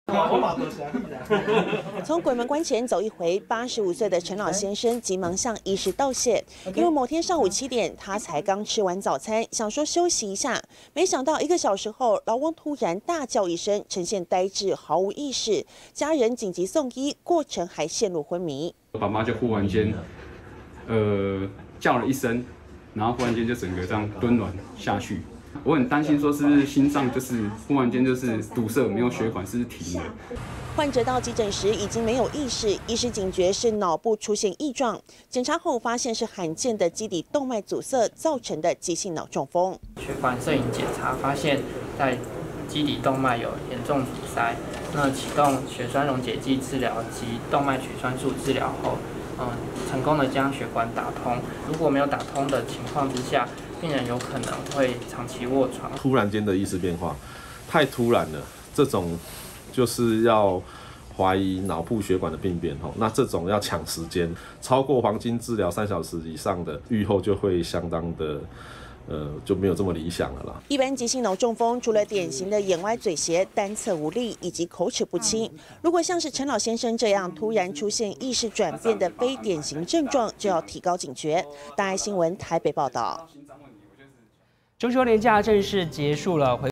从鬼门关前走一回，85岁的陈老先生急忙向医师道谢，因为某天上午7点，他才刚吃完早餐，想说休息一下，没想到1个小时后，老翁突然大叫一声，呈现呆滞，毫无意识，家人紧急送医，过程还陷入昏迷。 爸妈就忽然间，叫了一声，然后忽然间就整个这样蹲软下去。 我很担心，说是不是心脏就是忽然间就是堵塞，没有血管，是停了。 患者到急诊时已经没有意识，医师警觉是脑部出现异状，检查后发现是罕见的基底动脉阻塞造成的急性脑中风。 血管摄影检查发现，在基底动脉有严重阻塞，那启动血栓溶解剂治疗及动脉取栓术治疗后，成功的将血管打通。如果没有打通的情况之下， 病人有可能会长期卧床。 突然间的意识变化，太突然了，这种就是要怀疑脑部血管的病变吼。那这种要抢时间，超过黄金治疗3小时以上的，预后就会相当的。 就没有这么理想了啦。 一般急性脑中风除了典型的眼歪嘴斜、单侧无力以及口齿不清，如果像是陈老先生这样突然出现意识转变的非典型症状，就要提高警觉。大爱新闻台北报道。 中秋连假正式结束了。